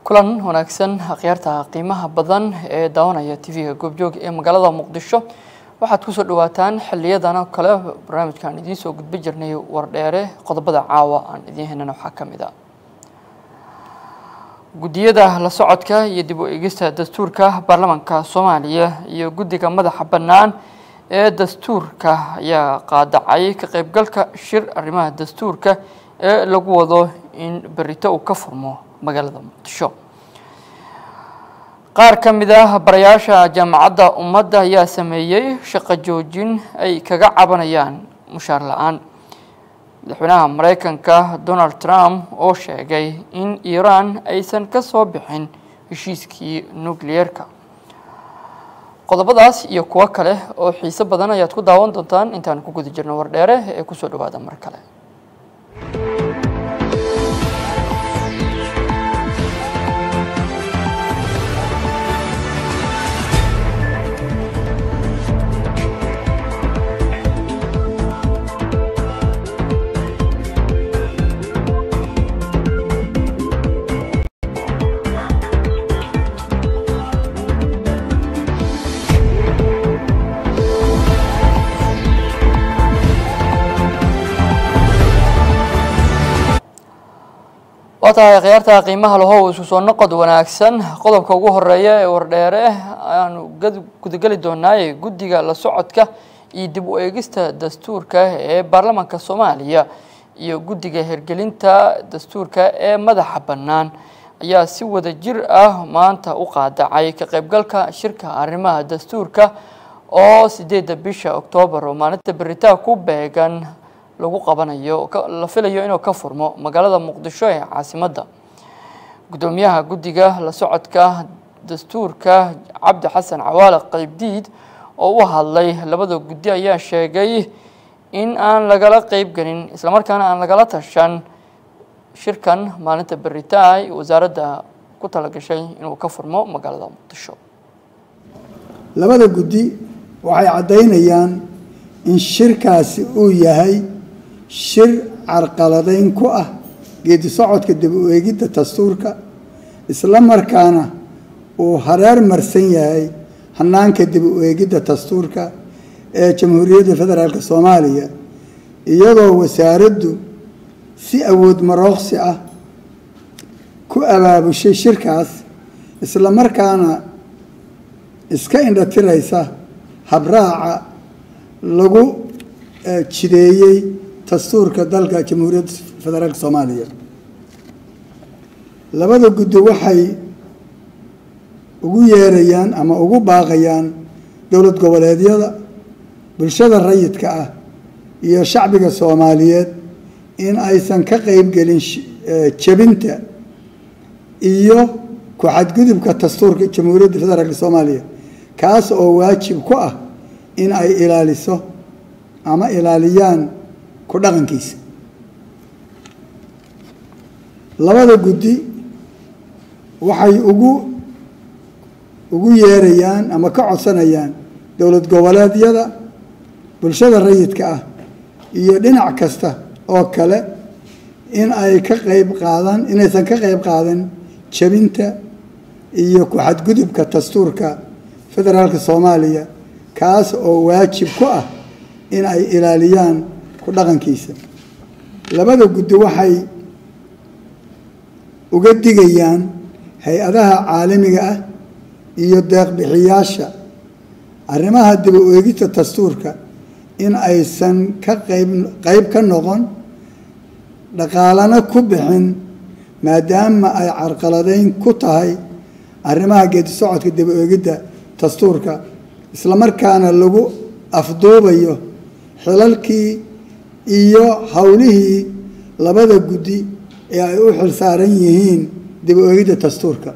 kulan wanaagsan akhyaarta qiimaha badan ee daawanaya TV-ga Goobjoog ee magaalada Muqdisho waxaad ku soo dhawaataan xiliyadan oo kale barnaamijkan idin soo gudbin jirnay Wardheere qodobada caawa aan idin heynana waxa kamid ah gudiyada la socodka iyo dib u eegista dastuurka baarlamaanka Soomaaliya iyo gudiga madaxa bannaan ee dastuurka ayaa qaadacay ka qaybgalka shir arrimaha dastuurka ee lagu wado in berito uu ka furmo magaalada Muqdisho qaar kamid ah barayaasha jaamacadda ummadda ayaa sameeyay shaqo joojin ay kaga cabanayaan mushaar la'aan madaxweynaha Mareykanka Donald Trump oo sheegay in Iran aysan ka soo bixin heshiiskii nuclearka qodobadaas iyo kuwa kale oo xiiso badan ayaad ku daawan doontaan intaan ku guda jirno Wardheere ee ku soo dhawaada mar kale wata khiyarta qiimaha lahow isku soo noqod wanaagsan qodobka ugu horeeya ee Wardheere aanu gudagali doonaa gudiga la socodka iyo dib u eegista dastuurka ee baarlamaanka Soomaaliya iyo gudiga hirgelinta dastuurka ee madaxa bannaan ayaa si wada jir ah maanta u qaadacay ka qaybgalka shirka arrimaha dastuurka oo 8 bisha Oktoobar oo maalinta berita ku beegan lagu qabanayo la filayo inuu ka furmo magaalada Muqdisho ee caasimadda gudoomiyaha gudiga la socodka dastuurka Cabdi Xasan Cawaale Qaybdiid oo u hadlay labada gudi ayaa sheegay in aan lagala qayb galin isla markaana aan lagala tashan shirkan maalinta berita ay wasaaradda ku talagashay inuu ka furmo magaalada Muqdisho labada gudi waxay cadeynayaan in shirkaasi uu yahay shir carqaladeyn ku ah geedi socodka dib u eegidda dastuurka isla markaana uu hareer marsan yahay hanaanka dib u eegidda dastuurka ee Jamhuuriyadda Federaalka Soomaaliya iyadoo wasaaraddu si awood marooqsi ah ku abaabushay shirkaas isla markaana iska indhatiraysa habraaca lagu jideeyay dastuurka dalka Jamhuuriyadda Federaalka Soomaaliya labada gudi waxay ugu yeerayaan ama ugu baaqayaan dowlad goboleedyada bulshada rayidka ah iyo shacbiga Soomaaliyeed in aysan ka qayb galin jabinta iyo ku xadgudubka dastuurka Jamhuuriyadda Federaalka Soomaaliya kaas oo waajib ku ah in ay ilaaliso ama ilaaliyaan ku dhaqankiisa labada gudi waxay ugu yeerayaan ama ka codsanayaan dowlad goboleedyada bulshada rayidka ah iyo dhinac kasta oo kale in ay ka qayb qaadan inaysan ka qayb qaadan jabinta iyo ku xadgudubka dastuurka Federaalka Soomaaliya kaas oo waajib ku ah in ay ilaaliyaan ku dhaqankiisa labada gudi waxay uga digayaan hay'adaha caalamiga ah iyo deeq bixiyaasha arrimaha dib u eegista dastuurka in aysan ka qayb ka noqon dhaqaalana ku bixin maadaama ay carqaladeyn ku tahay arrimaha geedi socodka dib u eegidda dastuurka isla markaana lagu afduubayo xilalkii iyo hawlihii labada gudi ee ay u xilsaaran yihiin dib u eegidda dastuurka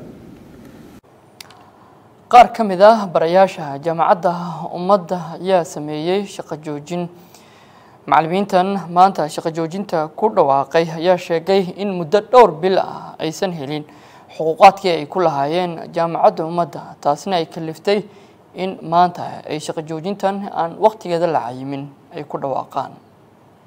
qaar kamid ah barayaasha jaamacadda ummadda ayaa sameeyay shaqo joojin macallimiintan maanta shaqo joojinta ku dhawaaqay ayaa sheegay in muddo dhowr bil ah aysan helin xuquuqaadkii ay ku lahaayeen jaamacadda ummadda taasina ay kaliftay in maanta ay shaqo joojintan aan waqtigeeda la cayimin ay ku dhawaaqaan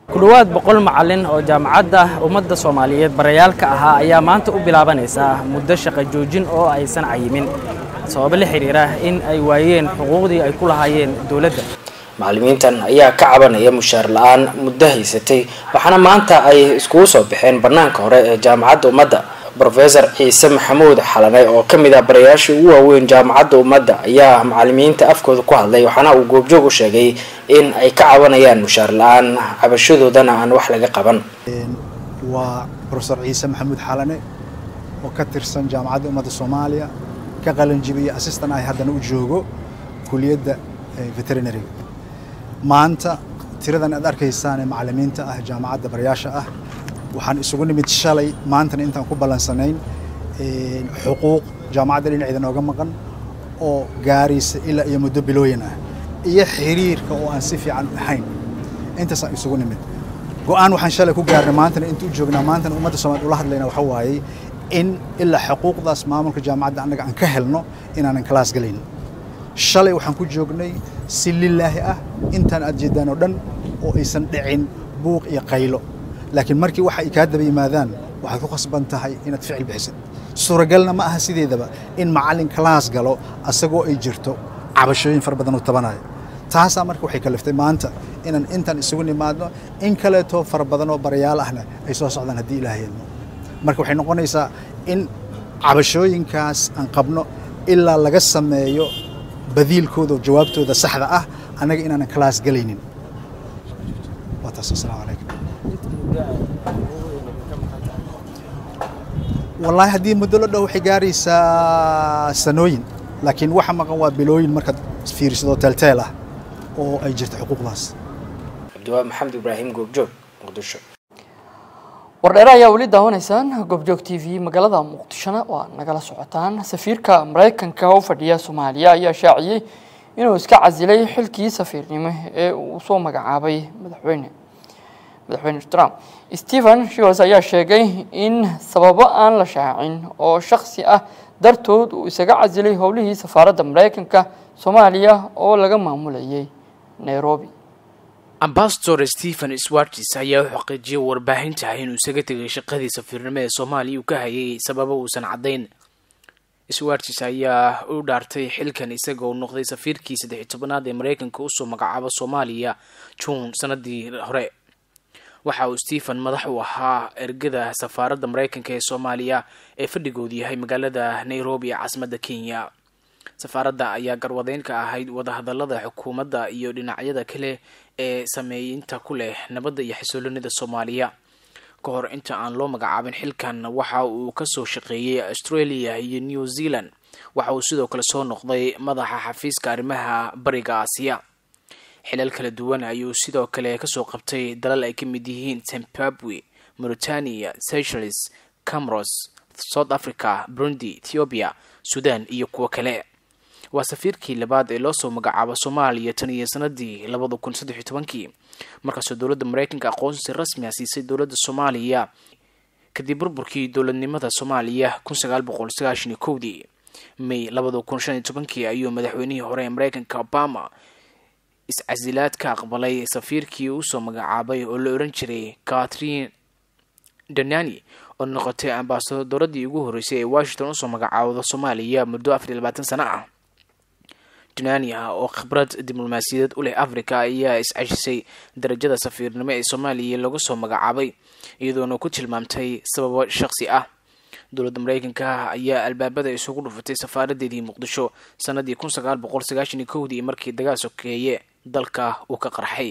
kudwaad 100 macallin oo jaamacadda ummadda Soomaaliyeed barayaalka ahaa ayaa maanta u bilaabanaysa muddo shaqo joojin oo aysan cayimin sabab la xiriira in ay waayeen xuquuqdii ay ku lahaayeen dawladda. macallimiintan ayaa ka cabanaya mushaar la'aan muddo haysatay waxaana maanta ay isku soo baxeen banaanka hore ee jaamacadda ummadda. Professor Ciise Maxamuud Xalane oo kamid ah barayaasha ugu waaweyn jaamacadda ummadda ayaa macallimiinta afkooda ku hadlay waxaana uu goobjoog u sheegay in ay ka cabanayaan mushaar la'aan cabashadoodana aan wax laga qaban. waa Professor Ciise Maxamuud Xalane oo ka tirsan jaamacadda ummadda Soomaaliya ka qalin jibiyay assistant ay haddana u joogo kuliyadda veterinary. maanta tiradan aad arkaysaan ee macallimiinta ah jaamacadda barayaasha ah waxaan isugu nimid shalay maantana intaan ku balansanayn xuquuq jaamacadda dhinaceeda nooga maqan oo gaaraysa ilaa iyo muddo bilooyin ah iyo xiriirka oo aan si fiican ahayn intaas aan isugu nimid go'aan waxaan shalay ku gaarnay maantana intuu joognaa maantana ummadda Soomaaliyeed ula hadlayna waxa waaye in ilaa xuquuqdaas maamulka jaamacadda anaga aan ka helno inaanan class galayn. shalay waxaan ku joognay si lillaahi ah intaan aad jeedaan oo dhan oo aysan dhicin buuq iyo qaylo laakiin markii waxa ay ka daba yimaadaan waxaad ku qasban tahay inaad ficil bixisid. suuragalna ma aha sideedaba in macallin class galo asagoo ay jirto cabashooyin far badan oo tabanayo. taasa markii waxay kaliftay maanta inaan intaan isugu nimaadno in kale to far badan oo barayaal ahna ay soo socdaan hadii Ilaahay idmo. marka waxay noqonaysaa in cabashooyinkaas aan qabno ilaa laga sameeyo badiilkooda jawaabtooda saxda ah anaga inaan class galaynin. Assalaamu alaykum. والله هذه مدة لو حجاري سنوين لكن واحد ما قوى بلوين مركز في رصيد تلتيلة أو أي جرت حقوق ناس. عبدالله محمد إبراهيم جوبجوك مقدشة. Wardheere ayaa weli daawanaysaan Goobjoogtv magaalada Muqdisho waa nagala socotaan. Safiirka Mareykanka oo fadhiya Soomaaliya ayaa shaaciyay inuu iska casilay xilkii safiirnimo ee uu soo magacaabay madaxweyne Trump. Stephen Shields ayaa sheegay in sababo aan la shaacin oo shakhsi ah dartood uu isaga casilay howlihii safaaradda Mareykanka Soomaaliya oo laga maamulayay Nairobi. Ambassador Stephen Swartz ayaa xaqiijiyay warbaahinta inuu isaga tagay shaqadii safiirnimo ee Soomaaliya uu ka hayay sababo uusan cadeyn. Swartz ayaa u dhaartay xilkan isagoo noqday safiirkii 13aad ee Mareykanka u soo magacaabay Soomaaliya June sanadii hore. waxa uu Stephen madax u ahaa ergada safaaradda Mareykanka ee Soomaaliya ee fadhigoodu yahay magaalada Nairobi ee caasimadda Kenya. safaaradda ayaa garwadeyn ka ahayd wadahadallada xukuumadda iyo dhinacyada kale ee sameeyinta ku leh nabadda iyo xasiloonida Soomaaliya. ka hor inta aan loo magacaabin xilkan waxa uu ka soo shaqeeyay Australia iyo New Zealand. waxa uu sidoo kale soo noqday madaxa xafiiska arrimaha bariga Aasiya. xilal kala duwan ayuu sidoo kale ka soo qabtay dalal ay ka mid yihiin Zimbabwe, Mauritania, Seychelles, Comoros, South Africa, Burundi, Ethiopia, Sudan iyo kuwa kale. waa safiirkii labaad ee loo soo magacaabo Soomaaliya tan iyo sanadii 2013 markaasoo dawladda Mareykanka aqoonsi rasmi ah siisay dawladda Soomaaliya kadib burburkii dawladnimada Soomaaliya 1991. May 2015 ayuu madaxweynihii hore ee Mareykanka Obama iscasilaad ka aqbalay safiirkii uu soo magacaabay oo la oran jiray Catherine Danani oo noqotay ambassadoradii ugu horeysay ee Washington u soo magacaawda Soomaaliya muddo 24 sano ah. Danani oo khibrad diblomaasiyadeed u leh Afrika ayaa iscasisay darajada safiirnimo ee Soomaaliya lagu soo magacaabay iyadoo ku tilmaamtay sababo shakhsi ah. dawladda Mareykanka ayaa albaabada isugu dhufatay safaaradeedii Muqdisho sanadii 1991 markii dagaal sokeeye dalka uu ka qarxay.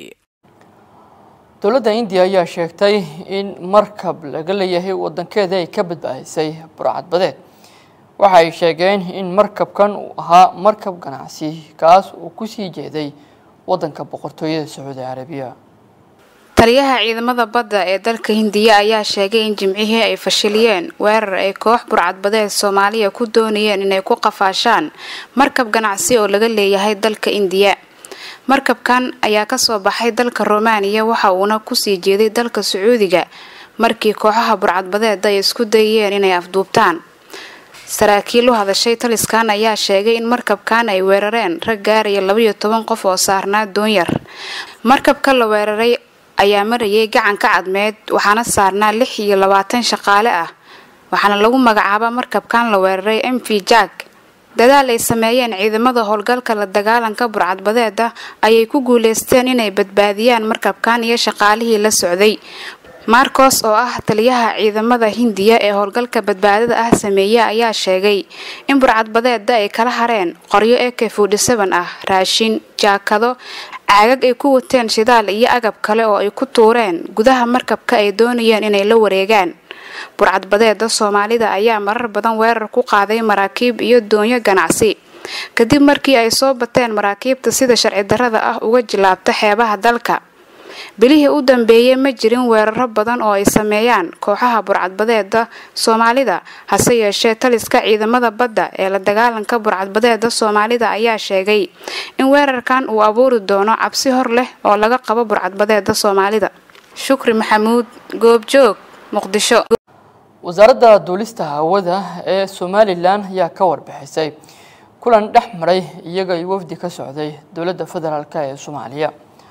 dawladda India ayaa sheegtay in markab laga leeyahay wadankeeda ay ka badbaadisay burcad badeed. waxa ay sheegeen in markabkan uu ahaa markab ganacsi kaas uu ku sii jeeday wadanka boqortooyada Sacuudi Carabiya. taliyaha ciidamada badda ee dalka Hindiya ayaa sheegay in jimcihii ay fashiliyeen weerar ay koox burcad badeed Soomaaliya ku doonayeen inay ku qafaashaan markab ganacsi oo laga leeyahay dalka India. markabkan ayaa ka soo baxay dalka Romania waxa uuna ku sii jeeday dalka Sacuudiga markii kooxaha burcad badeed ay isku dayeen inay afduubtaan. saraakiil u hadashay taliskan ayaa sheegay in markabkan ay weerareen rag gaaraya 12 qof oo saarnaa doon yar. markabka la weeraray ayaa marayay gacanka cadmeed waxaana saarnaa 26 shaqaale ah waxaana lagu magacaabaa markabkan la weeraray MV Jack. dadaal ay sameeyeen ciidamada howlgalka la dagaalanka burcadbadeeda ayay ku guuleysteen inay badbaadiyaan markabkan iyo shaqaalihii la socday. Marcos oo ah taliyaha ciidamada Hindiya ee howlgalka badbaadada ah sameeyay ayaa sheegay in burcadbadeeda ay kala hareen qoryo AK-47 ah, raashin, jaakado, caagag ay ku wateen shidaal iyo agab kale oo ay ku tuureen gudaha markabka ay doonayeen inay la wareegaan. burcadbadeeda Soomaalida ayaa marar badan weerar ku qaaday maraakiib iyo doonyo ganacsi kadib markii ay soo bateen maraakiibta sida sharci darrada ah uga jilaabta xeebaha dalka. bilihii u dambeeyay ma jirin weeraro badan oo ay sameeyaan kooxaha burcadbadeeda Soomaalida hase yeeshee taliska ciidamada badda ee la dagaalanka burcadbadeeda Soomaalida ayaa sheegay in weerarkan uu abuuri doono cabsi hor leh oo laga qabo burcadbadeeda Soomaalida. Shukri Maxamuud, Goobjoog, Muqdisho. wasaaradda duulista hawada ee Somaliland ayaa ka warbixisay kulan dhex maray iyaga iyo wafdi ka socday dowladda federaalka ee Soomaaliya.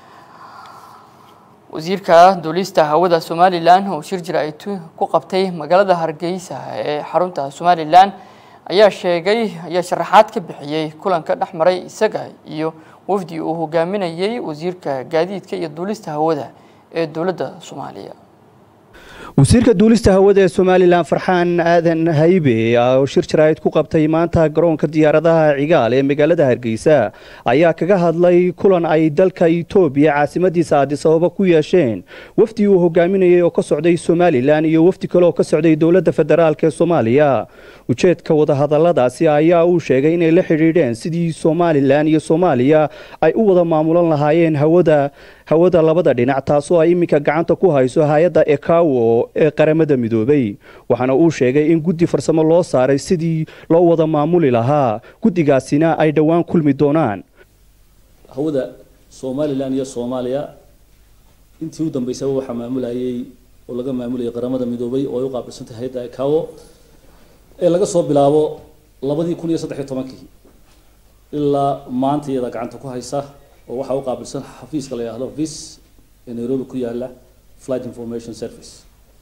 wasiirka duulista hawada Somaliland oo shir jira ay ku qabtay magaalada Hargeysa ee xarunta Somaliland ayaa sharaxaad ka bixiyay kulanka dhex maray isaga iyo wafdi uu hogaaminayay wasiirka gaadiidka iyo duulista hawada ee dowladda Soomaaliya. wasiirka duulista hawada ee Somaliland Farxaan Aadan Haybe oo shir jiraayad ku qabtay maanta garoonka diyaaradaha Cigaal ee magaalada Hargeysa ayaa kaga hadlay kulan ay dalka Itoobiya caasimadiisa Addis Ababa ku yeesheen wafdi uu hogaaminayay oo ka socday Somaliland iyo wafdi kale oo ka socday dowladda federaalka ee Soomaaliya. ujeedka wada hadalladaasi ayaa uu sheegay inay la xiriireen sidii Somaliland iyo Soomaaliya ay u wada maamulan lahaayeen hawada labada dhinac taasoo ay iminka gacanta ku hayso hay'adda ECAO ee qaramada midoobay. waxaana uu sheegay in guddi farsamo loo saaray sidii loo wada maamuli lahaa guddigaasina ay dhawaan kulmi doonaan. hawada Somaliland iyo Soomaaliya intii u dambeysay waxa maamulayay oo laga maamulayay qaramada midoobay oo ay u qaabilsantay hay'adda ECAO ee laga soo bilaabo 2013 ilaa maanta iyada gacanta ku haysa oo waxa uu qaabilsan xafiiska la yiraahdo VIS ee Nairobi ku yaala Flight Information Service.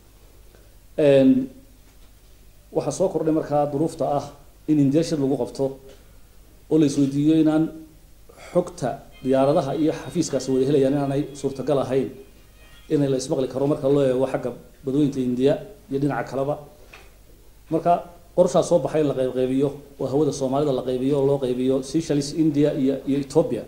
waxa soo kordhay markaa duruufta ah in indeshad lagu qabto oo la isweydiiyo inaan xogta diyaaradaha iyo xafiiskaasi wada helayaan inaanay suurtagal ahayn in la ismaqli karo marka loo eego xagga badweynta India iyo dhinaca kaleba. marka qorshaha soo baxay la qaybiyo oo hawada Soomaalida la qaybiyo oo loo qaybiyo Seychelles, India iyo Ethiopia.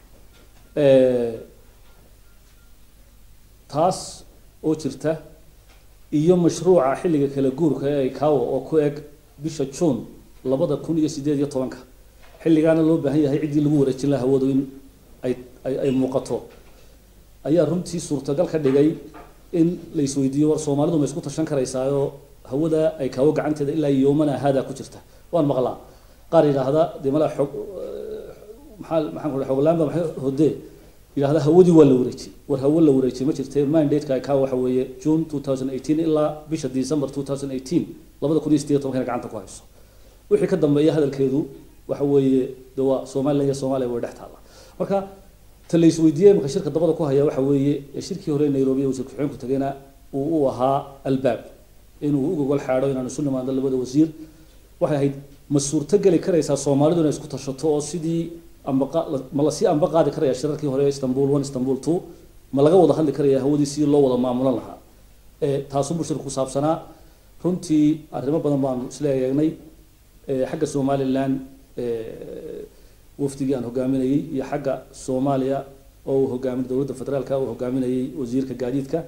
taas oo jirta iyo mashruuca xilliga kala guurka ee ECAO oo ku eg bisha June 2018 xilligaana loo baahan yahay cidii lagu wareejin lahaa hawadu in ay muuqato ayaa runtii suurtagal ka dhigay in la isweydiiyo war Soomaalidu ma isku tashan karaysaa hawada ECAO gacanteeda ilaa yoomana hada ku jirta. waan maqlaa qaar yiraahda dimala xog maxaan ku xoglaanba maxay hodee yiraahda hawadi waa la wareejiyay war hawo la wareejiyay ma jirtay mandate-ka ECAO waxa weeye June 2018 ilaa bisha December 2018 2018 gacanta ku hayso. wixii ka dambeeyay hadalkeedu waxa weeye dawa Soomaaliya way dhex taala. marka talays weydiiyay marka shirka dabada ku haya waxa weeye shirkii hore Nairobi oo shirku xubin ku tagayna uu ahaa albaab inuu ugu gol xaadho inaan soo nimaado labada wasiir waxay ahayd ma suurtagali karaysaa Soomaalidu inay isku tashato oo sidii ma la sii amba qaadi karaya shirarkii hore Istanbul 1 Istanbul 2 ma laga wada hadli karaya hawadii si loo wada maamulan lahaa. taasoo bulshada ku saabsanaa runtii arrimo badan baan isla eegnay xagga Somaliland wafdiga aan hogaaminayay iyo xagga Soomaaliya oo hogaamin dowladda federaalka oo hogaaminayay wasiirka gaadiidka.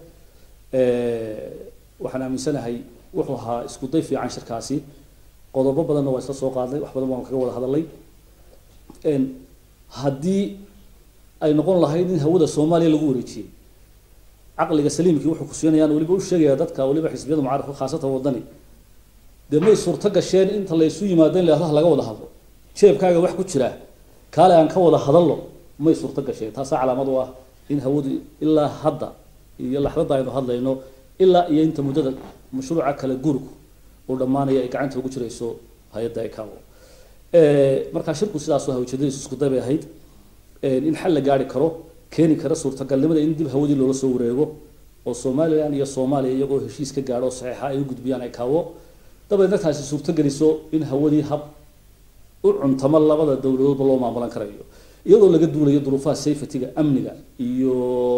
waxaan aaminsanahay wuxuu ahaa isku day fiican shirkaasi qodobo badan oo isla soo qaadnay wax badan oo kaga wada hadalay. haddii ay noqon lahayd in hawada Soomaaliya lagu wareejiyay aqliga saliimkii wuxuu ku siinayaan waliba u sheegaya dadka waliba xisbiyada mucaaradka khaasatan wadani deemay suurta gasheen inta la isu yimaadeen leedahay laga wada hadlo jeebkaaga wax ku jira kaale aan ka wada hadalno may suurta gasheen taas calaamad u ah in hawadu ilaa hadda iyo laxdada aynu hadlayno ilaa iyo inta muddada mashruuca kala guurku oo dhamaanaya ay gacanta ugu jirayso hay'adda ECAO. marka shirku sidaas oo hawjadiisu isku dabay ahayd in xal la gaari karo keeni kara suurtagalnimada in dib hawadii loola soo wareego oo Soomaaliland iyo Soomaaliya iyagoo heshiis ka gaadho saxiixa ay u gudbiyaan ay kaawo dabadeedna taasi suurtageliso in hawadii hab u cuntama labada dawladoodba loo maamulan karayo iyadoo laga duulayo duruufaha safety-ga amniga iyo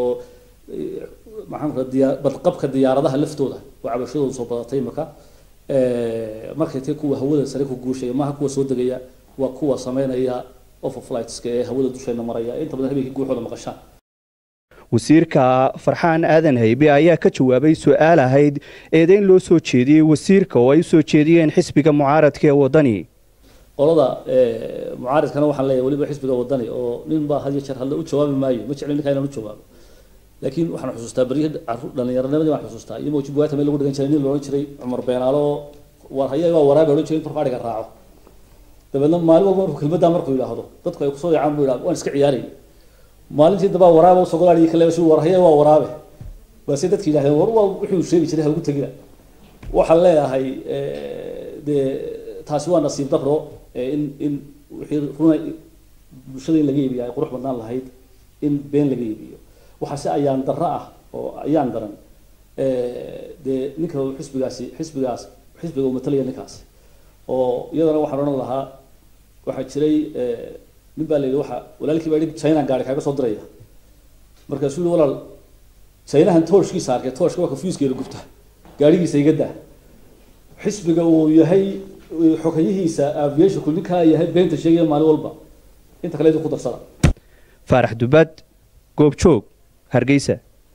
badqabka diyaaradaha laftooda oo cabashadooda soo badatay markay tay kuwa hawada sare ku guushay maaha kuwa soo degaya waa kuwa sameynaya overflights ee hawada dusheena maraya inta badan habeenkii guuxooda maqashaan wasiirka Farxaan Aadan Haybe ayaa ka jawaabay su'aal ahayd eedayn loo soo jeediyay wasiirka oo ay soo jeediyeen xisbiga mucaaradka ee wadani qolada mucaaradkana waxaan leeyahay waliba xisbiga wadani oo nin baa had iyo jeer hadda u jawaabi maayo ma jeclin inaan u jawaabo laakiin waxaan xusuustaa bariyada dhalinyaranimada waxaan xusuustaa iyo mawjib waata meel lagu dhigan jiray nin loo oran jiray Cumar Beenaalo war hayay waa waraabe oran jiray intuu qaadiga raaco dabeedna maalin walba markuu kelmadda markuu yiraahdo dadku ay ku soo yacaan buu yiraahdo waan iska ciyaarayay maalintii daba waraabe soo golaadii kale soo war hayay waa waraabe bas dadkii ilaahay war wuxuu sheegi jiray ugu tagiya waxa leeyahay taasi waa nasiib daro in wixii runay bulshada in laga iibiyo ay qurux badnaan lahayd in been laga iibiyo waxa si ayaan darro ah oo ayaan daran ninka xisbiga uu matalaya ninkaas oo iyadana waxaan oran lahaa waxa jiray nin baa leeyahay waxa walaalkii baa China gaari kaaga soo diraya markaasuu walaal China han tooshkiisa arkay tooshka waa fuse-keeda gubta gaarigiisa iga daa xisbiga uu yahay xogayihiisa aviation kullinka yahay beenta sheegay maalin walba inta kale ku darsada Faarax Dubad Goobjoog Hargeysa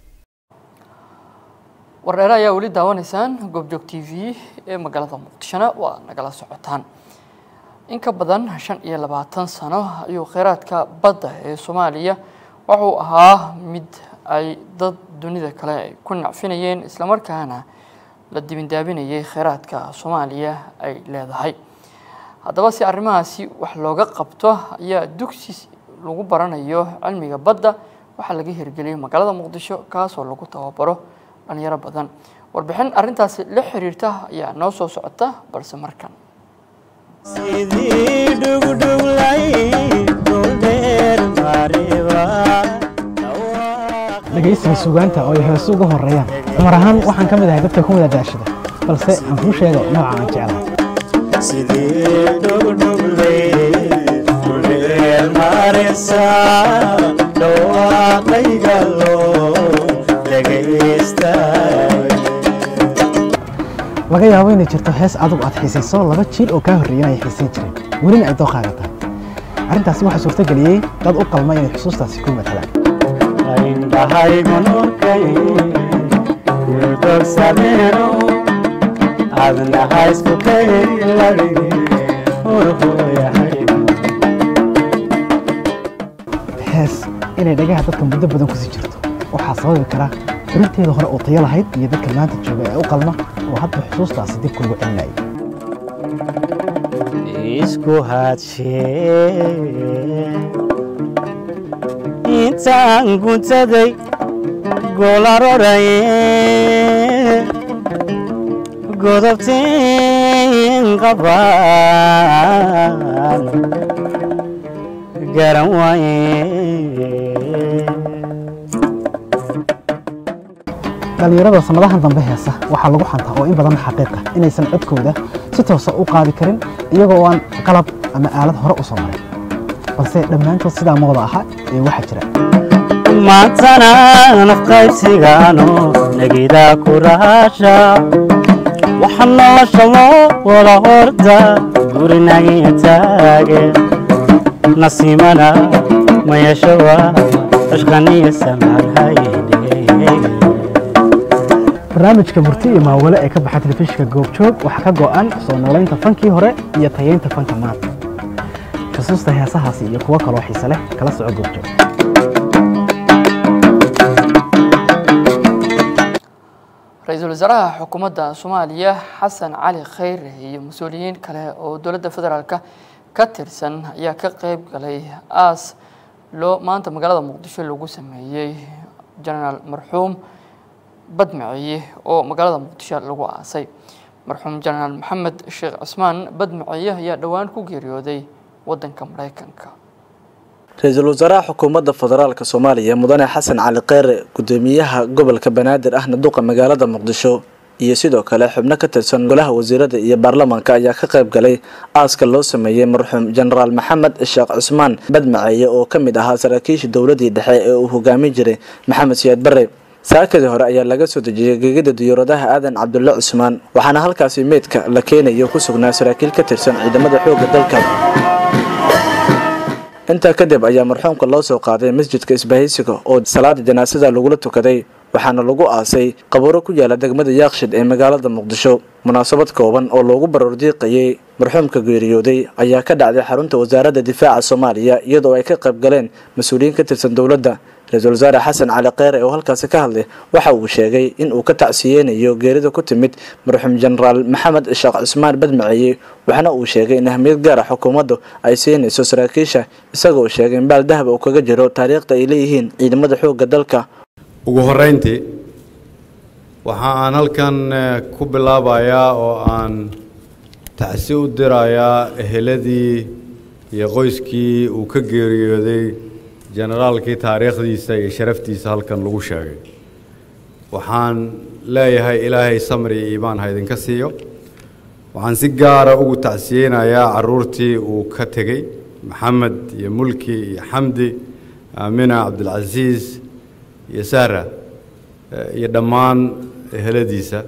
Wardheere ayaa wali daawanaysaan Goobjoogtv ee magaalada Muqdisho waa nagala socotaan in ka badan 25 sano ayuu kheyraadka badda ee Soomaaliya wuxuu ahaa mid ay dad dunida kale ku nacfinayeen isla markaana la dibindaabinayay kheyraadka Soomaaliya ay leedahay haddaba si arrimahaasi wax looga qabto ayaa dugsi lagu baranayo cilmiga badda waxa laga hirgeliyay magaalada Muqdisho kaas oo lagu tababaro dhalinyaro badan warbixin arintaas la xiriirta ayaa noo soo socota balse markan dhageysiga suugaanta oo ay heeso uga horeeyaan mar ahaan waxaan ka mid ahay dadka ku wada daashada balse aan ku sheego nooca aan jeclahay laga yaabo inay jirto hees adag aad xiisayso laba jiil oo ka horreeyay ay xiisayn jireen welina ay dooqaaga tahay arrintaasi waxaa suurtageliyay dad u qalma inay xusuustaasi ku matalaan hees inay dhagaha dadka muddo badan kusii jirto waxaa sababi kara urinteeda hore oo tayo lahayd iyo dadka maanta jooga ee u qalma oo hadda xusuustaasi dib kuugu celinayay isku hadshee intaan guntaday goolaroraye godobteen qabaan garan waaye dhalinyarada sanadahan dambe heesa waxaa lagu xantaa oo in badan xaqiiqa inaysan codkooda si toos ah u qaadi karin iyagoo aan qalab ama aalad hore u soo marin balse dhammaantood sidaa ma wada aha ee waxa jira maantana nafqaybsigaano nagida ku raasha waxaan noloshamo wada horda gurinaga taage nasiimana ma yeeshowa ashqaniya samarhaye barnaamijka murti iyo maawale ee ka baxay telefishinka Goobjoog waxa ka go'an soo noolaynta fankii hore iyo tayeynta fanka maanta xusuusta heesahaasi iyo kuwa kale oo xiiso leh kala soco Goobjoog Ra'iisul Wasaaraha Xukuumadda Soomaaliya Xasan Cali Khayre iyo mas'uuliyiin kale oo dowladda federaalka ka tirsan ayaa ka qayb galay maanta magaalada Muqdisho lagu sameeyay General Marxuum badmaciye oo magaalada Muqdisho lagu aasay marxuum General Maxamed Sheekh Cismaan badmaciye ayaa dhawaan ku geeriyooday wadanka Mareykanka ra-iisul wasaaraha xukuumadda federaalka Soomaaliya mudane Xasan Cali Kheyre gudoomiyaha gobolka Banaadir ahna duqa magaalada Muqdisho iyo sidoo kale xubno ka tirsan golaha wasiirada iyo baarlamaanka ayaa ka qayb galay aaska loo sameeyay marxuum Generaal Maxamed Sheekh Cusmaan Badmaceye oo ka mid ahaa saraakiisha dowladda dhexe ee uu hogaamin jiray Maxamed Siyaad Barre. saakadii hore ayaa laga soo dejiyay gegida diyaaradaha Aadan Cabdulle Cusmaan waxaana halkaasi meedka la keenayo ku sugnaa saraakiil ka tirsan ciidamada xoogga dalka. inta kadib ayaa marxuumka loo soo qaaday masjidka Isbahaysiga oo salaada janaasada lagu tukaday waxaana lagu aasay qabuuro ku yaala degmada Yaaqshid ee magaalada Muqdisho. munaasabad kooban oo loogu baroordiiqayay marxuumka geeriyooday ayaa ka dhacday xarunta wasaaradda difaaca Soomaaliya iyadoo ay ka qayb galeen mas'uuliyiin ka tirsan dowladda. ra-iisul wasaare Xasan Cali Kheyre oo halkaas ka hadlay waxa uu sheegay in uu ka tacsiyeenayo geerida ku timid marxuum Generaal Maxamed Sheekh Cusmaan Badmaceye waxaana uu sheegay in ahmiyad gaar ah xukuumaddu ay siinayso saraakiisha isagoo sheegay in baal dahab uu kaga jiro taariikhda ay leeyihiin ciidamada xoogga dalka. ugu horeyntii waxa aan halkan ku bilaabayaa oo aan tacsi u dirayaa eheladii iyo qoyskii uu ka geeriyooday generaalkii taariikhdiisa iyo sharaftiisa halkan lagu sheegay. waxaan leeyahay ilaahay samri iyo iimaan ha idinka siiyo. waxaan si gaara ugu tacsiyeynayaa caruurtii uu ka tegey maxamed iyo mulki iyo xamdi aamina cabdilcasiis iyo sahra iyo dhammaan eheladiisa.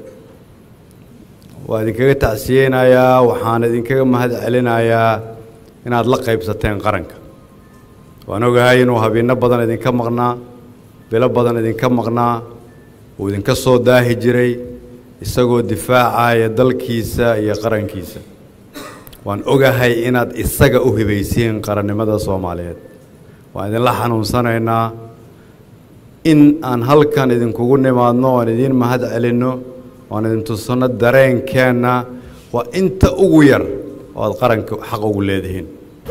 waa idinkaga tacsiyeynayaa waxaan idinkaga mahad celinayaa inaad la qaybsateen qaranka. waan ogahay inuu habeeno badan idinka maqnaa bilo badan idinka maqnaa uu idinka soo daahi jiray isagoo difaacaya dalkiisa iyo qarankiisa. waan ogahay inaad isaga u hibaysiin qarannimada Soomaaliyeed. waan idinla xanuunsanaynaa in aan halkan idinkugu nimaadno waan idin mahad celinno waan idin tusano dareenkeena waa inta ugu yar oo aad qaranka xaq ugu leedihiin.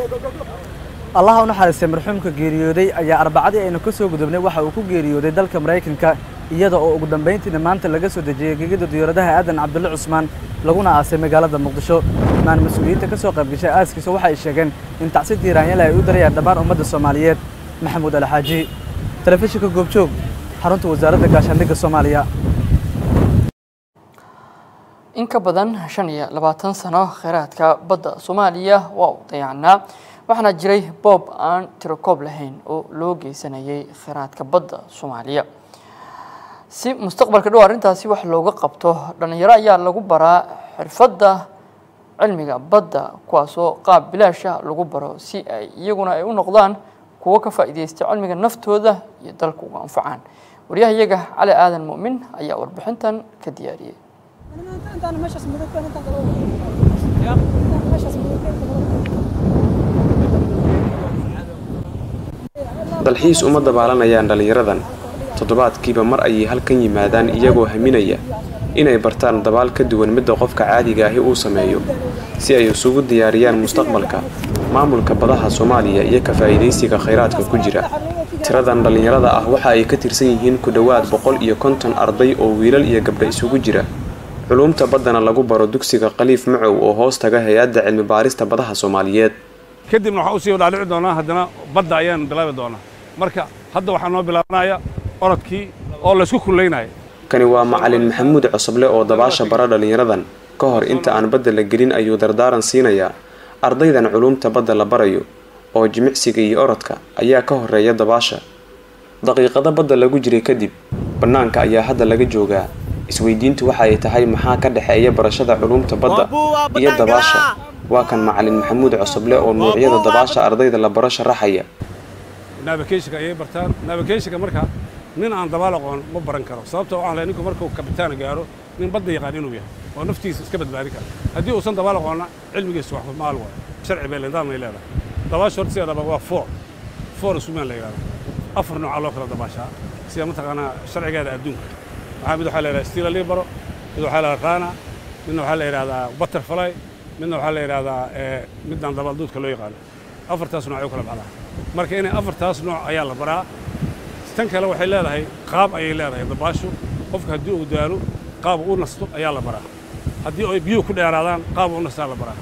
الله ونحرسه مرحومك geeriyooday ayaa arbacadii aynu ka soo gudubnay waxa uu ku geeriyooday dalka Mareykanka iyada oo ugu dambeyntii maanta laga soo dejiyay gegida diyaaradaha Aadan Cabdulle Cusmaan laguna aasay magaalada Muqdisho. maan mas'uuliyiinta ka soo qayb gashay aaskiisa waxa ay sheegeen in tacsiid diiraanyada ay u darayaan dhammaan ummadda Soomaaliyeed. Maxamuud Alxaaji telefishinka Goobjoog xarunta wasaaradda gaashaandhigga Soomaaliya. in ka badan 25 sano kheyraadka badda Soomaaliya waa u dayacanaa waxaana jiray boob aan tirokoob lahayn oo loo geysanayay kheyraadka badda Soomaaliya. si mustaqbalka dhow arintaasi wax looga qabto dhalinyaro ayaa lagu baraa xirfadda cilmiga badda kuwaasoo qaab bilaash ah lagu baro si ay iyaguna ay u noqdaan kuwa ka faa'iideysta cilmiga naftooda iyo dalka uga anfacaan. wariyahayaga Cali Aadan Muumin ayaa warbixintan ka diyaariyay. dalxiis uma dabaalanayaan dhalinyaradan toddobaadkiiba mar ayay halkan yimaadaan iyagoo haminaya inay bartaan dabaal ka duwan midda qofka caadiga ah uu sameeyo si ay isugu diyaariyaan mustaqbalka maamulka badaha Soomaaliya iyo ka faa'iideysiga kheyraadka ku jira. tiradan dhalinyarada ah waxa ay ka tirsan yihiin ku dhawaad 150 arday oo wiilal iyo gabdho isugu jira. culumta baddana lagu baro dugsiga Qaliif Macow oo hoos taga hay'adda cilmi baarista badaha Soomaaliyeed. kadibna waxa uu sii wadaalici doonaa haddana badda ayaan bilaabi doonaa. marka hadda waxaan noo bilaabanaya orodkii oo la isku kuleynayo. kani waa macallin Maxamuud Cusable oo dabaasha bara dhalinyaradan ka hor inta aan badda la gelin ayuu dardaaran siinayaa ardaydan culumta badda la barayo oo jimicsiga iyo orodka ayaa ka horeeya dabaasha. daqiiqada badda lagu jiray kadib banaanka ayaa hadda laga joogaa. isweydiintu waxa ay tahay maxaa ka dhaxeeya barashada culumta badda iyo dabaasha. waa kan macallin Maxamuud Cusable oo noocyada dabaasha ardayda la baro sharaxaya. navigation ayay bartaan. navigation marka nin aan dabaal aqoon ma baran karo sababtoo ah ninku markuu kabitaan gaaro nin badda yaqaan inuu yahay oo naftiisa iska badbaadi kara. haddii uusan dabaal aqoonna cilmigiisu wax maal waa sharci bay leedahay leedahay. dabaasha horteedaba waa four isumaan la yiraahdo. afar nooc loo kala dabaashaa sida mataqaanaa sharcigeeda adduunka. waxaa mid waxa la yiraahdaa steel libero, mid waxa la yaqaanaa, midna waxa la yiraahdaa butterfly, midna waxa la yiraahdaa midaan dabaal duudka loo yaqaan. afartaas nooc ay kala baxdaa. marka inay afartaas nooc ayaa la baraa. tan kale waxay leedahay qaab ayay leedahay dabaashu. qofka haddii uu daalo qaab uu nasto ayaa la baraa. haddii ay biyo ku dheeraadaan qaab uu nasto la baraa.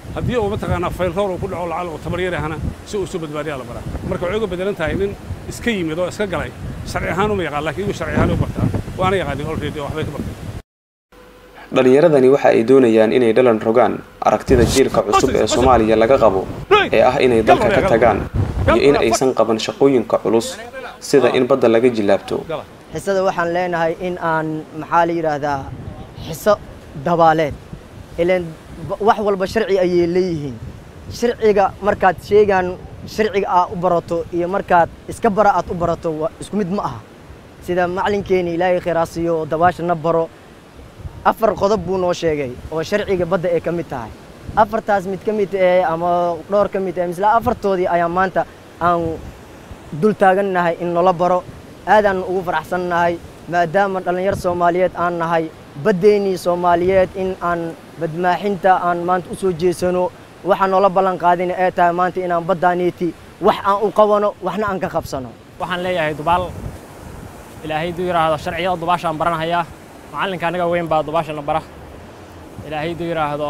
haddii uu mataqaanaa faylroor uu ku dhaco lacal oo tabaryarahana si uu soo badbaadiyaa la baraa marka waxay uga bedelan tahay nin iska yimid oo iska galay sharci ahaan uma yaqaan laakiin igu sharci ahaan u bartaa waana yaqaanin already oo waxbay ka bartay dhalinyaradani waxa ay doonayaan inay dhalan rogaan aragtida jiilka cusub ee Soomaaliya laga qabo ee ah inay dalka ka tagaan iyo in aysan qaban shaqooyinka culus sida in badda laga jilaabto xisada waxaan leenahay in aan maxaa la yiraahdaa xiso dabaaleed ileen wax walba sharci ay leeyihiin sharciga markaad sheegan sharciga aad u barato iyo markaad iska bara aad u barato isku mid ma aha sida macalinkeena Ilaahay khiraasiyo dabaashana baro afar qodob buu noo sheegay oo sharciga badda ay kamid tahay afartaas mid kamid ama dhowr kamid misla afartoodii ayaa maanta aan dul taagannahay in nala baro aadan ugu faraxsannahay maadaama dhalinyar Soomaaliyeed aan nahay badeeni Soomaaliyeed in aan badmaaxinta aan maanta u soo jeesano waxa noola ballan qaadina ee tahay maanta inaan badaaneeti wax aan u qabano waxna aan ka qabsano waxaan leeyahay dubaal ilaahay duu yiraahdo sharciyada dubaashaan baranayaa macalinka anaga weyn baa dubaashana bara ilaahay duu yiraahdo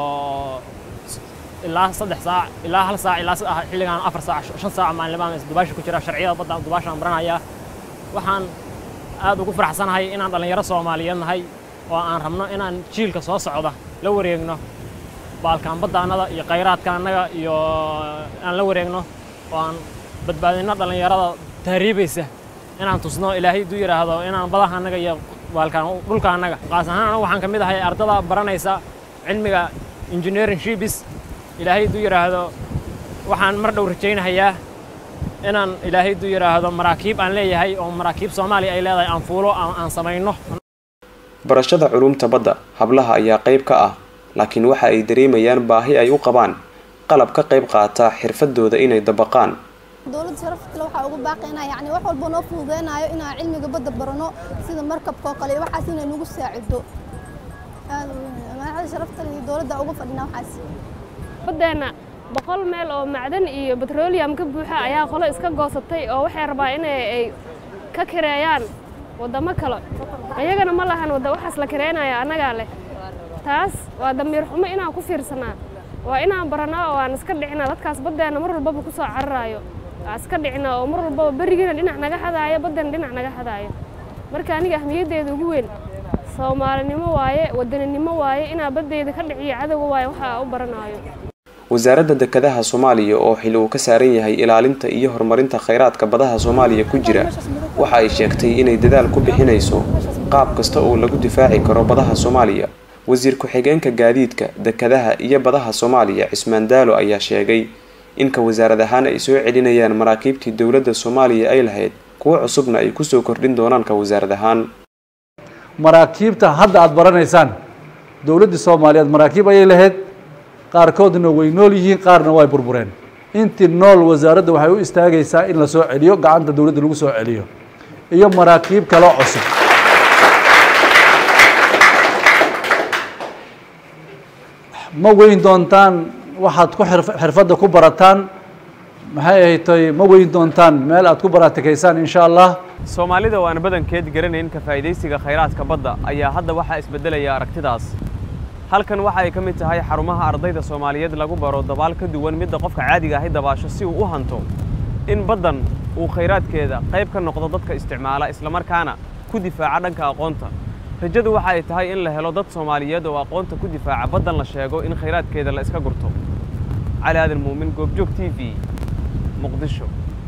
ilaa 3 saac ilaa 1 saac ilaa xilligan 4 saac 5 saac maalinlamaan dubaasha ku jira sharciyada badda dubaashaan baranayaa waxaan aad ugu faraxsanahay inaan dhalinyaro Soomaaliyeed nahay oo aan rabno inaan jiilka soo socda la wareegno baalkaan baddaanada iyo khayraadkaanaga iyo aan la wareegno oo aan badbaadino dhalinyarada taariibaysa inaan tusno ilaahay duu yiraahdo inaan badahaanaga iyo baalkaan dhulkaanaga qaas ahaan waxaan ka mid ahay ardada baranaysa cilmiga engineering shipis ilaahay duu yiraahdo waxaan mar dhow rajaynayaa inaan ilaahay duu yiraahdo maraakiib aan leeyahay oo maraakiib Soomaali ay leedahay aan fuulo aan sameeyno barashada culumta badda hablaha ayaa qayb ka ah laakiin waxa ay dareemayaan baahi ay u qabaan qalab ka qayb qaata xirfadooda inay dabaqaan dawladda sharafta waxa ugu baaqaynaa yani wax walba noo fududeynayo inaan cilmiga badda barano sida markabka kale waxaas inay nagu saacido aad sharafta dawladda ugu fadhina waxaas badeena 100 meel oo macdan iyo petroleum ka buuxa ayaa qolo iska goosatay oo waxay rabaa inay ka kireeyaan wadamo kale ayagana ma lahan wada waxaas la kireenayo anaga leh taas waa damiir xumo inaan ku fiirsanaa waa inaan baranaa oo aan iska dhicina dadkaas badeena mar walba ku soo cararayo iska dhicina oo mar walba barigiina dhinac naga hadaayo badeena dhinac naga hadaayo marka aniga ahmiyadeedu ugu weyn Soomaalinimo waaye wadaninimo waaye inaa badeeda ka dhiciyo cadawga waaye waxa u baranayo wasaaradda dekedaha Soomaaliya oo xil uu ka saaran yahay ilaalinta iyo horumarinta khayraadka badaha Soomaaliya ku jira waxa ay sheegtay inay dadaal ku bixinayso qaab kasta oo lagu difaaci karo badaha Soomaaliya wasiir ku-xigeenka gaadiidka dekedaha iyo badaha Soomaaliya Cismaan Daalo ayaa sheegay in ka wasaaradahan ay soo celinayaan maraakiibtii dawladda Soomaaliya ay lahayd kuwa cusubna ay ku soo kordhin doonaan ka wasaaradahan maraakiibta hadda aad baranaysaan dawladda Soomaaliyeed maraakiib ay lahayd qaarkoodna way nool yihiin qaarna way burbureen intii nool wasaaradda waxay u istaagaysaa in la soo celiyo gacanta dawladda lagu soo celiyo iyo maraakiib kale cusub ma weyn doontaan waxaad ku xirfadda ku barataan maxay ahayd ma weyn doontaan meel aad ku baraatikaysaan insha Allah Soomaalida oo aan badankeed garanayn ka faa'iideysiga khayraadka badda ayaa hadda waxa isbedelaya aragtidaas halkan waxa ay ka mid tahay xarumaha ardayda Soomaaliyeed lagu baro dabaal ka duwan midda qofka caadiga ah dabaasho si uu u hanto in baddan uu khayraadkeeda qayb ka noqdo dadka isticmaala isla markaana ku difaaca dhanka aqoonta rajadu waxa ay tahay in la helo dad Soomaaliyeed oo aqoonta ku difaaca baddan la sheego in khayraadkeeda la iska gurto cali aadan muumin Goobjoogtv muqdisho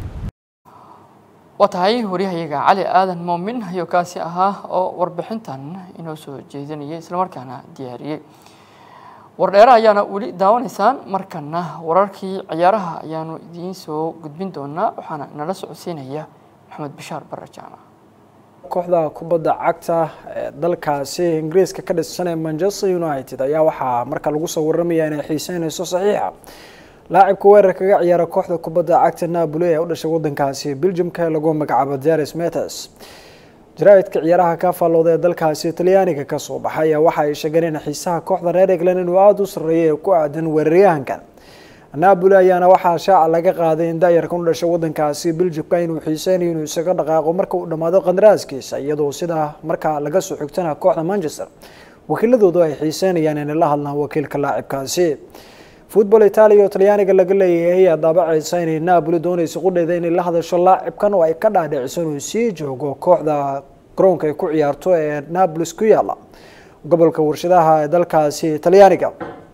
watahay wariyahayaga cali aadan muumin ayaa kaasi ahaa oo warbixintan inoo soo jeedinayay isla markaana diyaariyay wardheere ayaana wali daawanaysaan markana wararkii ciyaaraha ayaanu idiin soo gudbin doonaa waxaana nala socodsiinaya maxamed bishaar barajaan kooxda kubadda cagta ee dalkaasi Ingiriiska ka dhisan ee Manchester United ayaa waxaa marka lagu soo waramayaa inay xiiseynayso saxiixa لاعبka weerarka kaga ciyaara kooxda kubadda cagta Napoli ee u dhashay wadankaasi Belgium-ka lagu magacaabo Dries Mertens jaraa'idka ciyaaraha ka falooday ee dalkaasi Talyaaniga ka soo baxay waxa ay sheegeen in xiisaha kooxda reer England inuu aad u sareeyo ku aadan weeraryahankan Napoli ayaana waxaa shaaca laga qaaday in daayarkan u dhashay wadankaasi Belgium-ka inuu xiiseynayo inuu isaga dhaqaaqo marka uu dhamaado qandaraaskiisa iyadoo sida marka laga soo xigtana kooxda Manchester wakiiladoodu ay xiiseynayaan in la hadlaan wakiilka laacibkaasi football Italia iyo Talyaaniga laga leeyahay ayaa daabacaysa inay Napoli doonayso qudheeda inay la hadasho laacibkan oo ay ka dhaadhiciso inuu sii joogo kooxda garoonka ay ku ciyaarto ee Napoli ku yaala gobolka warshadaha ee dalkaasi Talyaaniga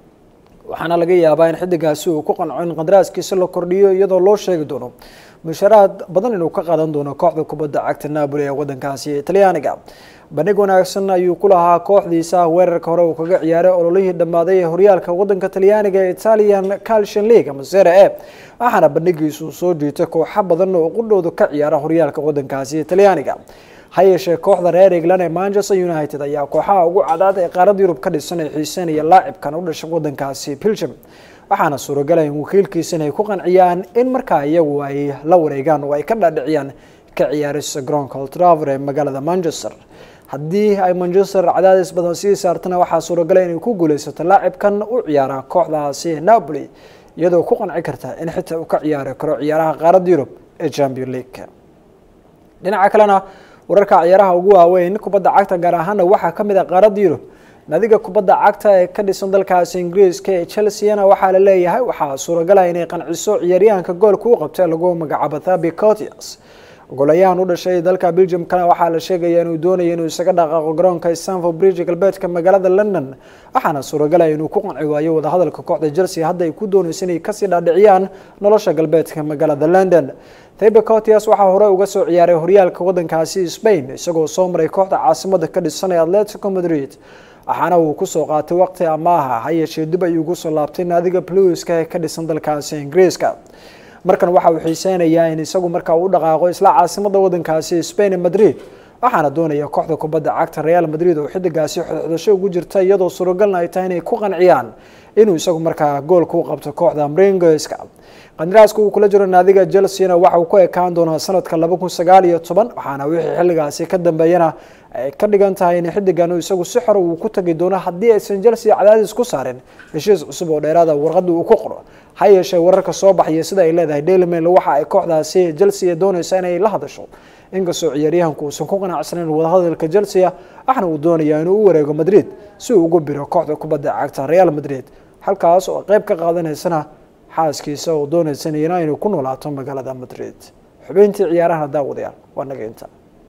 waxaana laga yaabaa in xidigaasi uu ku qanco in qandaraaskiisa la kordhiyo iyadoo loo sheegi doono mushaharaad badan inuu ka qaadan doono kooxda kubadda cagta Napoli ee wadankaasi Talyaaniga bandhig wanaagsan ayuu ku lahaa kooxdiisa weerarka hore uu kaga ciyaaray ololihii dhamaaday ee horyaalka wadanka Talyaaniga ee Italian Calcio League ama Serie A waxaana bandhigiisu soo jiitay kooxo badan oo qudhooda ka ciyaara horyaalka wadankaasi Talyaaniga hayeeshee kooxda reer England ee Manchester United ayaa kooxaha ugu cadaad ee qaaradda Yurub ka dhisan ee xiiseynaya laacibkan u dhashay wadankaasi Belgium waxaana suuragal ah in wakiilkiisa inay ku qanciyaan in markaa iyagu ay la wareegaan oo ay ka dhaadhiciyaan ka ciyaarista garoonka Old Trafford ee magaalada Manchester haddii ay Manchester cadaadis badan sii saartana waxaa suuragal ah inay ku guuleysato laacibkan u ciyaara kooxdaasi Napoli iyadoo ku qanci karta in xitaa uu ka ciyaari karo ciyaaraha qaaradda Yurub ee Champions League dhinaca kalena wararka ciyaaraha ugu waaweyn kubadda cagta gaar ahaan waxa kamid ah qaaradda Yurub nadiga kubadda cagta ee ka dhisan dalkaasi Ingiriiska ee Chelsea waxa la leeyahay waxa suuragal ah inay qanciso ciyaaryahanka goolka uu qabtay lagu magacaabo Thibaut Courtois golayahan u dhashay dalka Belgium kana waxa la sheegay inuu doonayo inuu isaga dhaqaaqo garoonka Stamford Bridge galbeedka magaalada London waxaana suuragal ah inuu ku qanci waayo wada hadalka kooxda Chelsea hadda ay ku doonayso inay ka sii dhaadhiciyaan nolosha galbeedka magaalada London Thibaut Courtois waxa hore uga soo ciyaaray horyaalka wadankaasi Spain isagoo soo maray kooxda caasimada ka dhisan ee Atletico Madrid waxaana uu ku soo qaatay waqti amaaha hayeeshee dib ayuu ugu soo laabtay naadiga Blueska ee ka dhisan dalkaasi Ingiriiska markan waxa uu xiiseynayaa in isagu markaa u dhaqaaqo isla caasimada wadankaasi Spain Madrid waxaana doonaya kooxda kubadda cagta Real Madrid oo xidigaasi xidhasho ugu jirta iyadoo suuragal ay tahay inay ku qanciyaan inuu isagu markaa gool ku qabto kooxda Mourinhoiska qandaraaska uu kula jiro naadiga Chelsea waxa uu ku ekaan doonaa sanadka 2019 waxaana wixii xilligaasi ka dambeeyana ay ka dhigan tahay in xidigan uu isagu si xor uu ku tagi doono haddii aysan Chelsea cadaadis ku saarin heshiis cusub oo dheeraada warqadda uu ku qoro hayeeshee wararka soo baxaya sida ay leedahay Daily Mail waxa ay kooxdaasi Chelsea doonaysaa inay la hadasho inkastoo ciyaaryahanku uusan ku qanacsaneyn wada hadalka Chelsea waxna uu doonayaa inuu u wareego Madrid si uu ugu biro kooxda kubadda cagta Real Madrid halkaas oo qayb ka qaadanaysana xaaskiisa oo doonaysa inuu ku noolaato magaalada Madrid xubintii ciyaaraha daawadayaal waa naga inta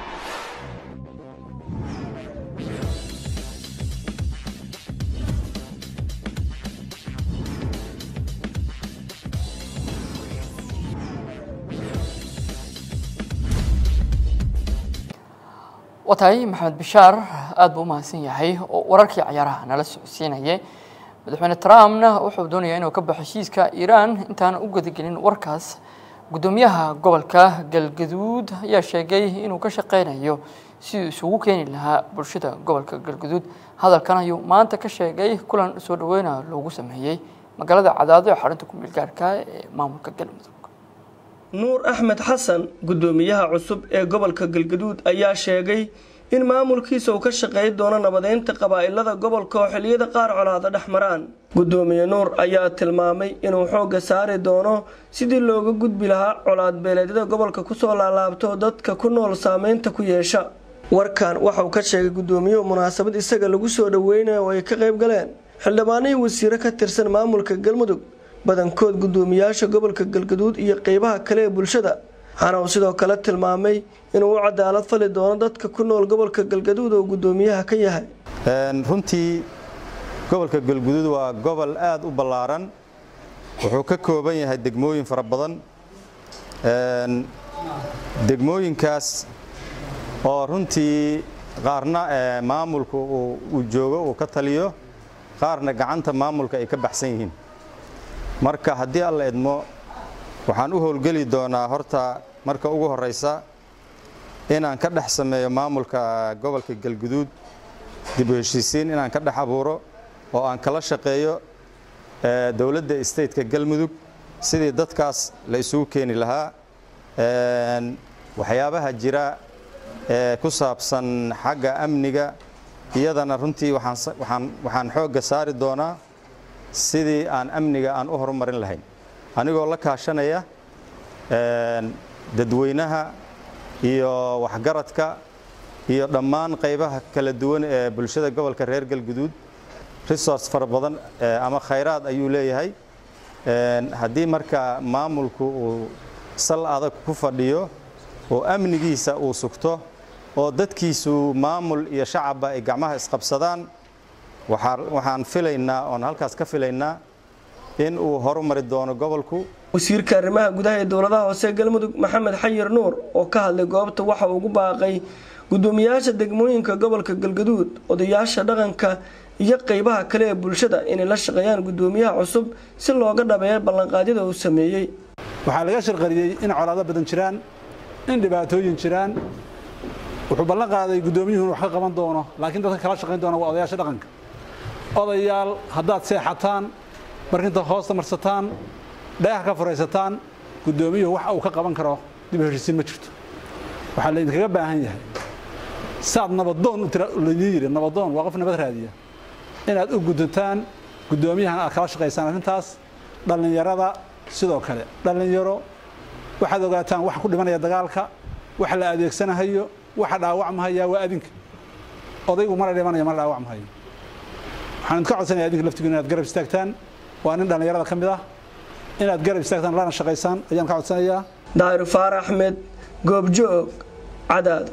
watahay maxamed bishaar aad buu mahadsan yahay oo wararkii ciyaaraha nala socodsiinayay madaxweyne Trumpna wuxuu doonayaa inuu ka baxo heshiiska Iran intaan u gudagelin warkaas gudoomiyaha gobolka Galgaduud ayaa sheegay inuu ka shaqeynayo si uu isugu keeni lahaa bulshada gobolka Galgaduud hadalkan ayuu maanta ka sheegay kulan soo dhaweynaa loogu sameeyay magaalada Cadaado ee xarunta ku meel gaarka ee maamulka Galmudug nuur axmed xasan gudoomiyaha cusub ee gobolka Galgaduud ayaa sheegay in maamulkiisa uu ka shaqeyn doono nabadeynta qabaa'ilada gobolka oo xilliyada qaar colaado dhexmaraan gudoomiye nuur ayaa tilmaamay inuu xoogga saari doono sidii looga gudbi lahaa colaad beeleedyada gobolka ku soo laalaabto dadka ku nool saameynta ku yeesha warkan waxa uu ka sheegay gudoomiyuhu munaasabad isaga lagu soo dhaweynayo oo ay ka qayb galeen xildhibaanihii wasiiro ka tirsan maamulka Galmudug badankood gudoomiyaasha gobolka Galgaduud iyo qaybaha kale ee bulshada waxaana uu sidoo kale tilmaamay inuu u cadaalad fali doono dadka ku nool gobolka Galgaduud oo gudoomiyaha ka yahay runtii gobolka Galgaduud waa gobol aad u ballaaran wuxuu ka kooban yahay degmooyin fara badan degmooyinkaas oo runtii qaarna maamulku uu joogo uu ka taliyo qaarna gacanta maamulka ay ka baxsan yihiin marka haddii alla idmo waxaan u howlgeli doonaa horta marka ugu horeysa inaan ka dhex sameeyo maamulka gobolka Galgaduud dib u heshiisiin inaan ka dhex abuuro oo aan kala shaqeeyo dawladda state-ka Galmudug sidii dadkaas la isugu keeni lahaa waxyaabaha jira ku saabsan xagga amniga iyadana runtii waxaan xoogga saari doonaa sidii aan amniga aan u horumarin lahayn anigoo la kaashanaya dadweynaha iyo waxgaradka iyo dhammaan qaybaha kala duwan ee bulshada gobolka reer Galgaduud resource fara badan ama khayraad ayuu leeyahay haddii marka maamulku uu sal adag ku fadhiyo oo amnigiisa uu sugto oo dadkiisu maamul iyo shacabba ay gacmaha isqabsadaan waxaan filaynaa oon halkaas ka filaynaa in uu horumari doono gobolku. wasiirka arrimaha gudaha ee dowladaha hoose galmudug maxamed xayir nuur oo ka hadlay goobta waxa uu ugu baaqay gudoomiyaasha degmooyinka gobolka galgaduud odayaasha dhaqanka iyo qaybaha kale ee bulshada inay la shaqeeyaan gudoomiyaha cusub si looga dhabeeyo ballanqaadyada uu sameeyay. waxaa laga shirqariyay in colaado badan jiraan in dhibaatooyin jiraan wuxuu ballan qaaday gudoomiyuhu wax ka qaban doono laakiin dadka kala shaqeyn doona waa odayaasha dhaqanka. odayaal haddaad seexataan markinta hoosta marsataan dhagax ka furaysataan gudoomiyuhu wax uu ka qaban karo dib u heshiisiin ma jirto. waxaa laydinkaga baahan yahay saad nabadoon laydin yiri nabadoon waa qof nabad raadiya inaad u guduntaan gudoomiyahan aad kala shaqaysaan arrintaas. dhalinyarada sidoo kale dhalinyaro waxaad ogaataan wax ku dhimanaya dagaalka wax la adeegsanayo waxa dhaawacmaya waa adinka odaygu mar dhimanaya mar dhaawacmaya. waxaan ka codsanayaa adinka laftigiina inaad garab istaagtaan waa nin dhalinyarada ka mid ah inaad garab istaagtaan lana shaqaysaan ayaan ka codsanayaa. daahir faar axmed goobjoog cadaad.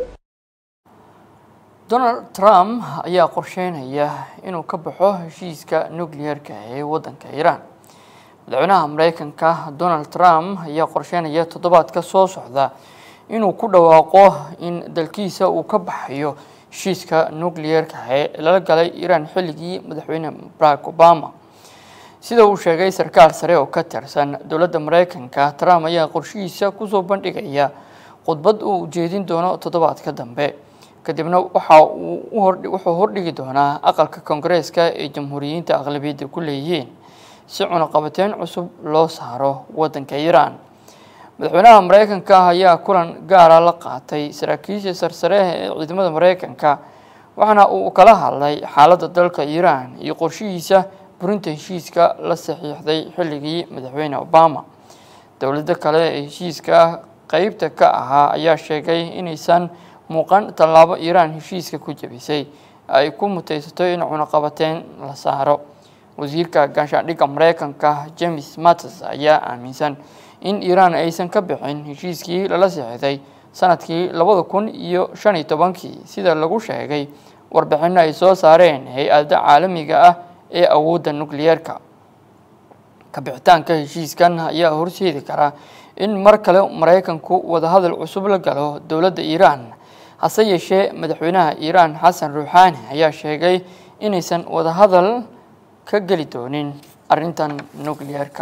Donald Trump ayaa qorsheynaya inuu ka baxo heshiiska nuclear-ka ee wadanka Iran. madaxweynaha Mareykanka Donald Trump ayaa qorsheynaya toddobaadka soo socda inuu ku dhawaaqo in dalkiisa uu ka baxayo heshiiska nuclear-ka ee lala galay Iran xilligii madaxweyne Barack Obama. sida uu sheegay sarkaal sare oo ka tirsan dowladda Mareykanka, Trump ayaa qorshihiisa ku soo bandhigaya khudbad uu ujeedin doono toddobaadka dambe. kadibna wuxuu hordhigi doonaa aqalka Koongareeska ee jamhuuriyiinta aqlabiyadda ku leeyihiin si cunaqabateyn cusub loo saaro wadanka Iran. madaxweynaha Mareykanka ayaa kulan gaar ah la qaatay saraakiisha sarsare ee ciidamada Mareykanka waxaana uu kala hadlay xaaladda dalka Iran iyo qorshihiisa burinta heshiiska la saxiixday xilligii madaxweyne Obama. dowladda kale ee heshiiska qaybta ka ahaa ayaa sheegay inaysan muuqan tallaabo Iran heshiiska ku jabisay ay ku mutaysato in cunaqabateyn la saaro. wasiirka gaashaandhigga Mareykanka James Mattis ayaa aaminsan in Iran aysan ka bixin heshiiskii lala saxiixday sanadkii 2015 sida lagu sheegay warbixino ay soo saareen hay'adda caalamiga ah ee awoodda nuclear-ka. ka bixitaanka heshiiskan ayaa horseedi kara in mar kale Mareykanku wadahadal cusub la galo dowladda Iran. hase yeeshee madaxweynaha Iran Xasan Ruuxaani ayaa sheegay inaysan wadahadal ka geli doonin arrintan nuclear-ka.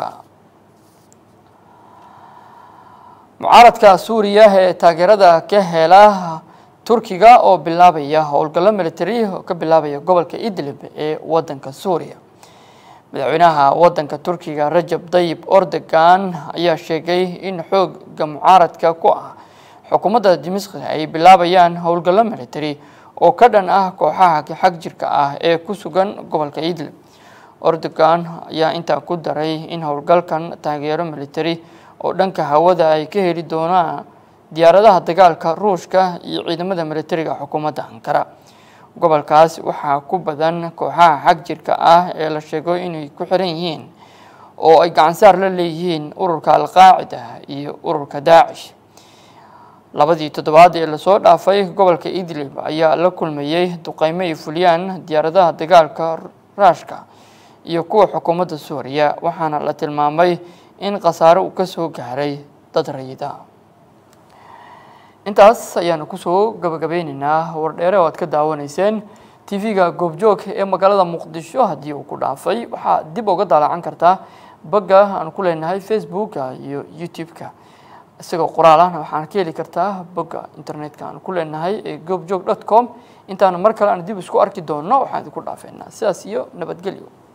mucaaradka Suuriya ee taageerada ka hela Turkiga oo bilaabaya howlgallo military oo ka bilaabaya gobolka Idlib ee wadanka Suuriya. madaxweynaha wadanka Turkiga Rajab Tayyip Erdogan ayaa sheegay in xoogga mucaaradka ku ah xukuumadda Dimashq ay bilaabayaan howlgallo military oo ka dhan ah kooxaha xag jirka ah ee ku sugan gobolka Idlib. Erdogan ayaa intaa ku daray in howlgalkan taageero military oo dhanka hawada ay ka heli doonaan diyaaradaha dagaalka Ruushka iyo ciidamada militariga xukuumadda Ankara. gobolkaas waxaa ku badan kooxaha xag jirka ah ee la sheego inay ku xiran yihiin oo ay gacan saar la leeyihiin ururka Al-Qaacida iyo ururka Daacish. labadii toddobaad ee la soo dhaafay gobolka Idlib ayaa la kulmayay duqeymo ay fuliyaan diyaaradaha dagaalka Ruushka iyo kuwa xukuumadda Suuriya waxaana la tilmaamay in khasaare uu ka soo gaaray dad rayid ah. intaas ayaanu kusoo gabagabeynaynaa wardheere oo aad ka daawanayseen TV-ga Goobjoog ee magaalada Muqdisho. haddii uu ku dhaafay waxaa dib uga daalaacan kartaa bagga aan ku leenahay Facebook iyo YouTube-ka. isagoo qoraal ahna waxaan ka heli kartaa bagga internetka aan ku leenahay ee goobjoog.com. intaan mar kale aan dib isku arki doono waxaan idinku dhaafeynaa sidaas iyo nabadgelyo.